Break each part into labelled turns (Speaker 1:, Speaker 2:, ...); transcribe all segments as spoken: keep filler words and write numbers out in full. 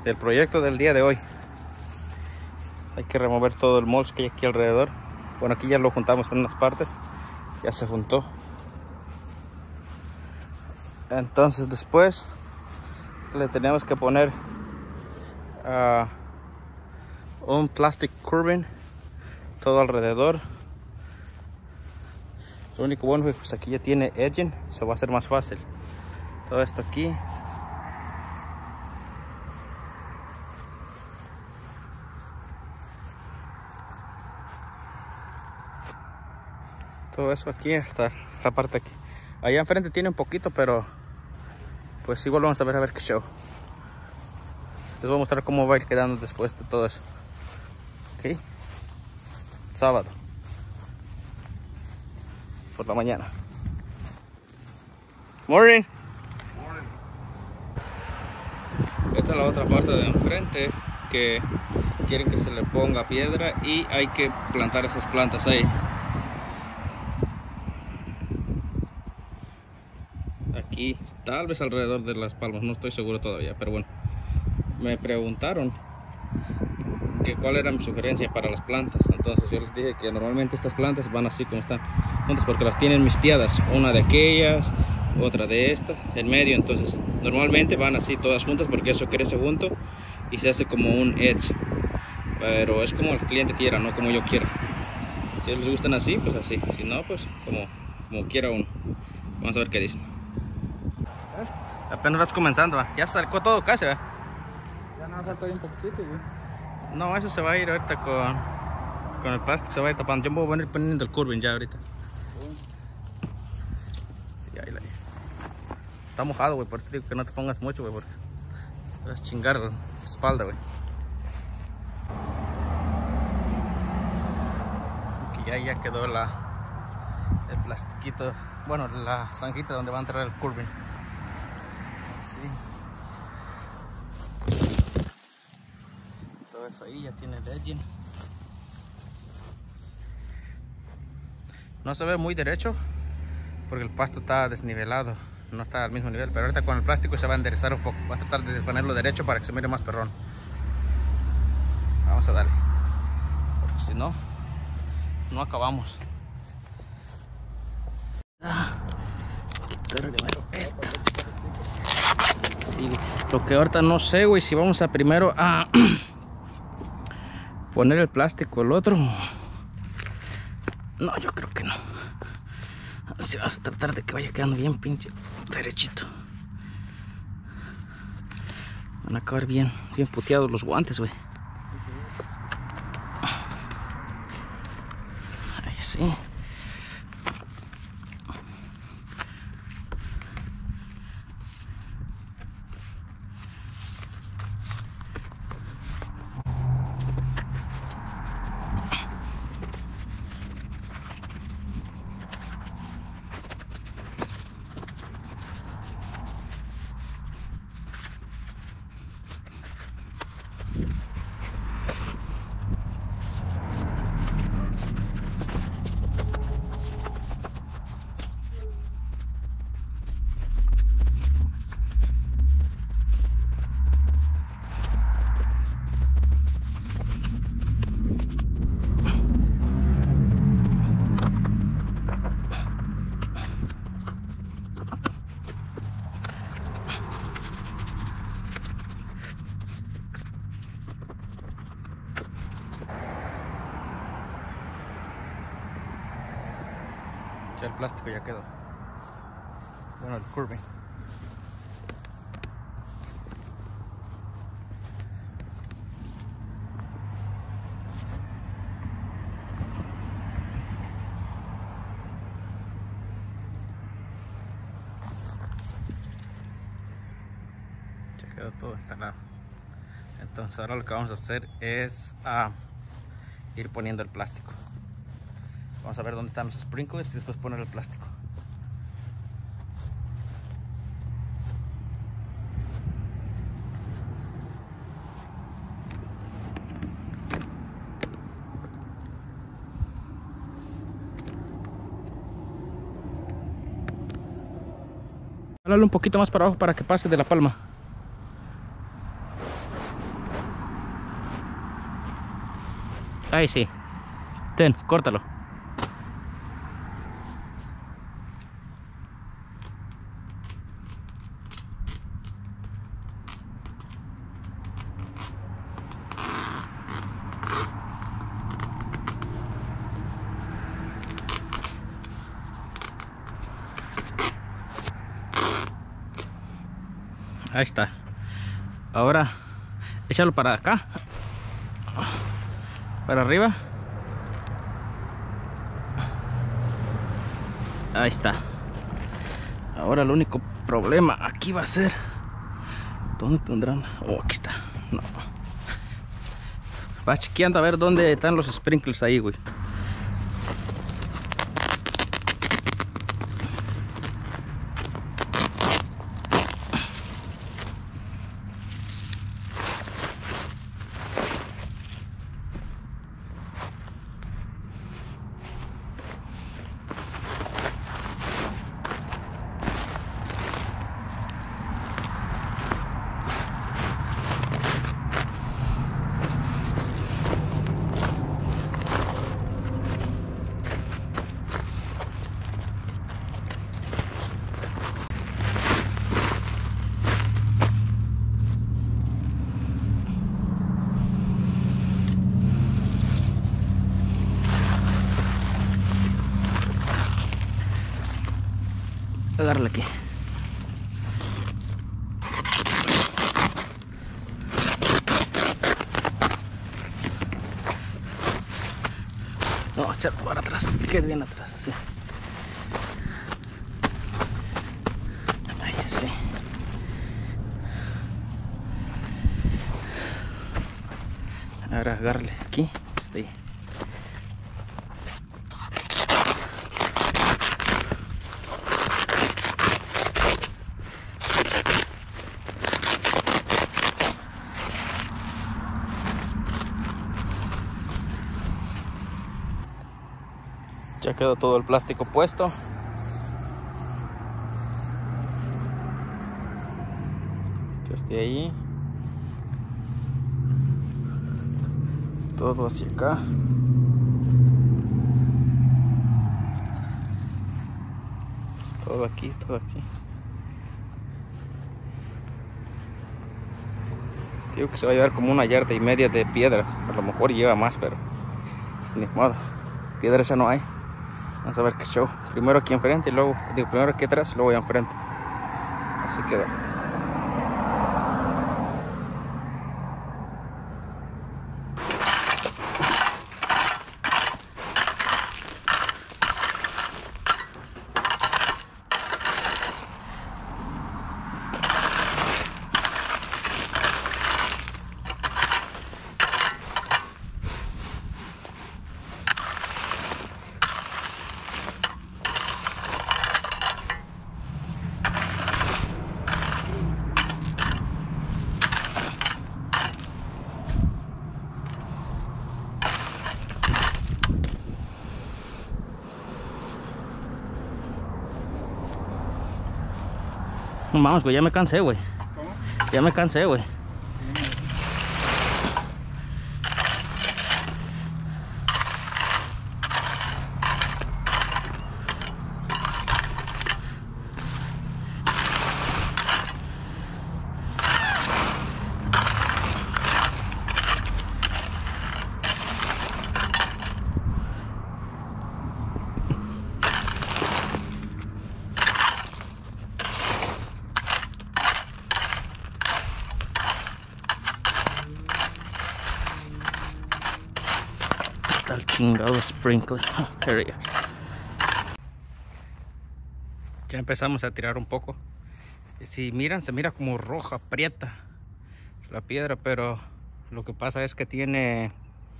Speaker 1: del proyecto del día de hoy. Hay que remover todo el mulch que hay aquí alrededor. Bueno, aquí ya lo juntamos en unas partes, ya se juntó. Entonces después le tenemos que poner uh, un plastic curving todo alrededor. Lo único bueno es que pues aquí ya tiene edging, eso va a ser más fácil. Todo esto aquí. Todo eso aquí hasta la parte aquí. Allá enfrente tiene un poquito, pero pues igual vamos a ver a ver qué show. Les voy a mostrar cómo va a ir quedando después de todo eso. Ok. Sábado. Por la mañana. Morning.
Speaker 2: Morning.
Speaker 1: Esta es la otra parte de enfrente que quieren que se le ponga piedra y hay que plantar esas plantas ahí. Aquí, tal vez alrededor de las palmas, no estoy seguro todavía, pero bueno. Me preguntaron que cuál era mi sugerencia para las plantas. Entonces yo les dije que normalmente estas plantas van así como están juntas porque las tienen mistiadas, una de aquellas, otra de esta, en medio. Entonces normalmente van así todas juntas porque eso crece junto y se hace como un edge, pero es como el cliente quiera, no como yo quiera. Si les gustan así, pues así, si no, pues como, como quiera uno. Vamos a ver qué dicen. Apenas vas comenzando, ¿va? Ya sacó todo casi, ¿va?
Speaker 2: Ya no falta un poquito, güey.
Speaker 1: No, eso se va a ir ahorita con, con el plástico, se va a ir tapando. Yo me voy a ir poniendo el curving ya ahorita. Sí, ahí la... Está mojado, güey, por eso te digo que no te pongas mucho, güey, porque te vas a chingar la espalda, güey. Aquí ya, ya quedó la, el plastiquito, bueno, la zanjita donde va a entrar el curving. Así. Todo eso ahí ya tiene el edging. No se ve muy derecho porque el pasto está desnivelado, no está al mismo nivel, pero ahorita con el plástico se va a enderezar un poco. Voy a tratar de ponerlo derecho para que se mire más perrón. Vamos a darle, porque si no, no acabamos. Ah, quitar primero esto. Sí, lo que ahorita no sé, güey, si vamos a primero a poner el plástico, el otro. No, yo creo que no. Así vamos a tratar de que vaya quedando bien pinche derechito. Van a acabar bien, bien puteados los guantes, güey. Ahí sí. Ya el plástico ya quedó. Bueno, el curving. Ya quedó todo instalado. Entonces ahora lo que vamos a hacer es uh, ir poniendo el plástico. Vamos a ver dónde están los sprinklers y después poner el plástico. Jálalo un poquito más para abajo para que pase de la palma. Ahí sí. Ten, córtalo. Ahí está. Ahora échalo para acá, para arriba. Ahí está. Ahora el único problema aquí va a ser, ¿dónde tendrán? Oh, aquí está. No. Va chequeando a ver dónde están los sprinkles ahí, güey. Agárrala aquí. No, echarlo para atrás, que quede bien atrás, así. Ahí, así. Ahora agárrale aquí, este. Ya quedó todo el plástico puesto. Que esté ahí. Todo hacia acá. Todo aquí, todo aquí. Digo que se va a llevar como una yarda y media de piedras. A lo mejor lleva más, pero es ni modo. Piedras ya no hay. Vamos a ver qué show. Primero aquí enfrente y luego, digo, primero aquí atrás y luego allá enfrente. Así quedó. No vamos, güey, ya me cansé, güey.
Speaker 2: ¿Cómo?
Speaker 1: Ya me cansé, güey. El chingado sprinkler. Ya empezamos a tirar un poco. Si miran, se mira como roja, prieta la piedra, pero lo que pasa es que tiene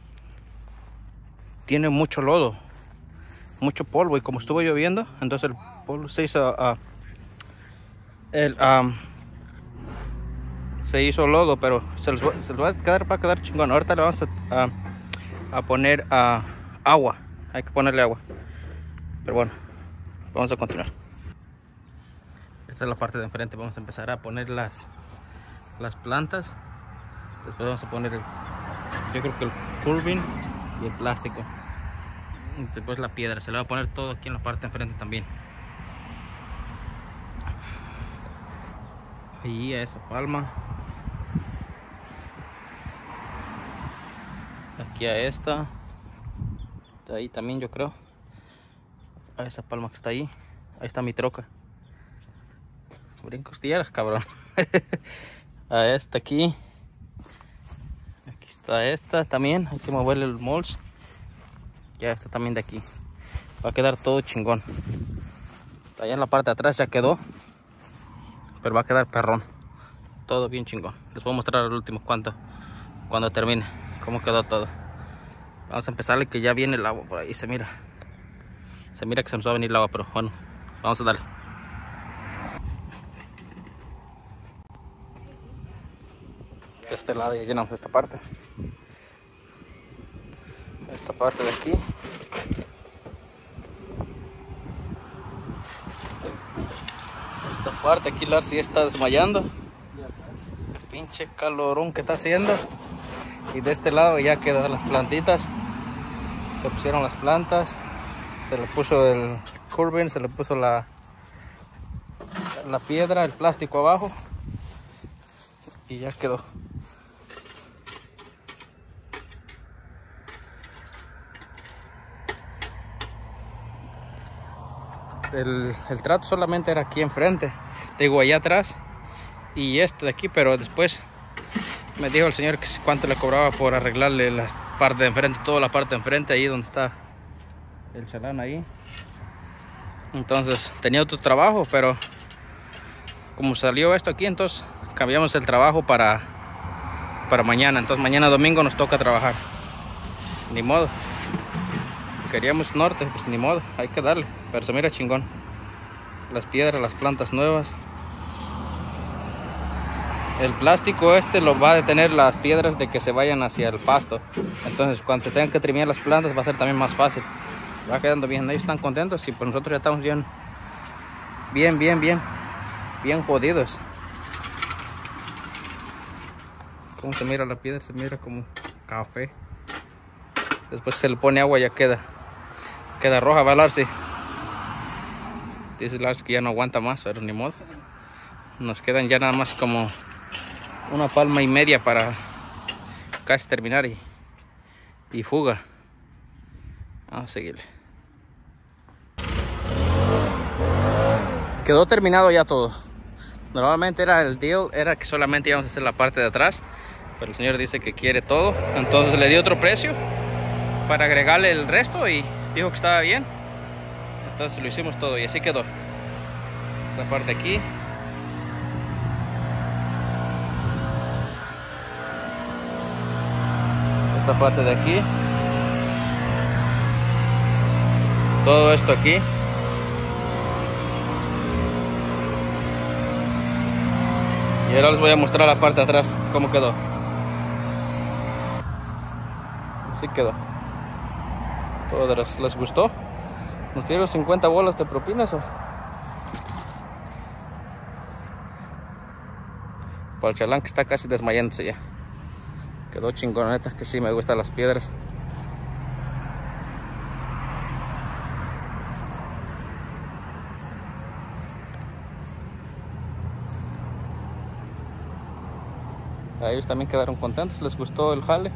Speaker 1: tiene mucho lodo, mucho polvo, y como estuvo lloviendo, entonces el polvo se hizo uh, el, um, se hizo lodo, pero se les, va, se les va a quedar, va a quedar chingón. Ahorita le vamos a uh, a poner uh, agua, hay que ponerle agua, pero bueno, vamos a continuar. Esta es la parte de enfrente. Vamos a empezar a poner las las plantas, después vamos a poner el, yo creo que el curving, y el plástico. Y después la piedra, se le va a poner todo aquí en la parte de enfrente también. Ahí a esa palma. Aquí a esta. De ahí también yo creo. A esa palma que está ahí. Ahí está mi troca. Brincos tierras, cabrón. A esta aquí. Aquí está esta también. Hay que moverle el mulch. Ya esta también de aquí. Va a quedar todo chingón. Allá en la parte de atrás ya quedó. Pero va a quedar perrón. Todo bien chingón. Les voy a mostrar al último cuando, cuando termine. Cómo quedó todo. Vamos a empezarle que ya viene el agua por ahí. Se mira. Se mira que se nos va a venir el agua. Pero bueno. Vamos a darle. De este lado ya llenamos esta parte. Esta parte de aquí. Esta parte aquí Lars ya está desmayando. El pinche calorón que está haciendo. Y de este lado ya quedaron las plantitas. Se pusieron las plantas. Se le puso el curving, se le puso la, la piedra, el plástico abajo. Y ya quedó. El, el trato solamente era aquí enfrente, digo allá atrás y este de aquí, pero después me dijo el señor que cuánto le cobraba por arreglarle la parte de enfrente, toda la parte de enfrente, ahí donde está el chalán ahí. Entonces tenía otro trabajo, pero como salió esto aquí, entonces cambiamos el trabajo para, para mañana. Entonces mañana domingo nos toca trabajar, ni modo. Queríamos norte, pues ni modo, hay que darle. Pero se mira chingón. Las piedras, las plantas nuevas. El plástico este lo va a detener las piedras de que se vayan hacia el pasto. Entonces cuando se tengan que trimear las plantas va a ser también más fácil. Va quedando bien, ellos están contentos y pues nosotros ya estamos bien, bien, bien, bien, bien jodidos. Como se mira la piedra, se mira como café. Después se le pone agua y ya queda. Queda roja, va Lars. Dice Lars que ya no aguanta más, pero ni modo. Nos quedan ya nada más como una palma y media para casi terminar y, y fuga. Vamos a seguirle. Quedó terminado ya todo. Normalmente era el deal, era que solamente íbamos a hacer la parte de atrás, pero el señor dice que quiere todo. Entonces le di otro precio para agregarle el resto y dijo que estaba bien. Entonces lo hicimos todo y así quedó. Esta parte aquí. Esta parte de aquí. Todo esto aquí. Y ahora les voy a mostrar la parte de atrás cómo quedó. Así quedó. Todos les gustó. Nos dieron cincuenta bolas de propinas o para el chalán que está casi desmayándose ya. Quedó chingoneta, que sí me gustan las piedras. A ellos también quedaron contentos, les gustó el jale.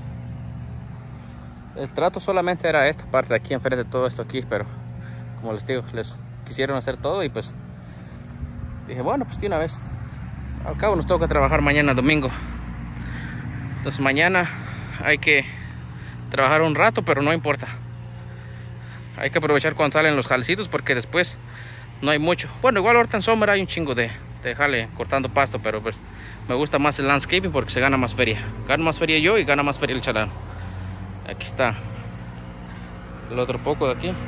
Speaker 1: El trato solamente era esta parte de aquí enfrente, todo esto aquí, pero como les digo, les quisieron hacer todo y pues dije, bueno, pues de una vez. Al cabo nos toca trabajar mañana domingo. Entonces mañana hay que trabajar un rato, pero no importa. Hay que aprovechar cuando salen los jalecitos porque después no hay mucho. Bueno, igual ahorita en sombra hay un chingo de, de jale cortando pasto, pero pues me gusta más el landscaping porque se gana más feria. Gano más feria yo y gana más feria el chalán. Aquí está el otro poco de aquí.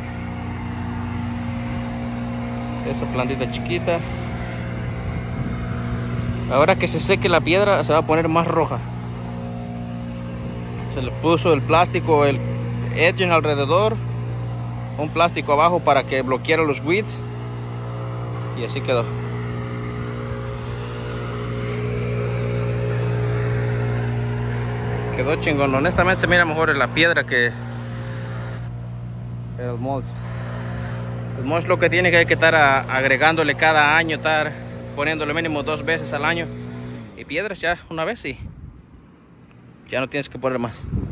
Speaker 1: Esa plantita chiquita. Ahora que se seque la piedra se va a poner más roja. Se le puso el plástico, el edging alrededor, un plástico abajo para que bloqueara los weeds y así quedó. Quedó chingón. Honestamente se mira mejor en la piedra que el mulch. El mulch lo que tiene que hay que estar a, agregándole cada año, estar poniéndole mínimo dos veces al año. Y piedras ya una vez y ya no tienes que poner más.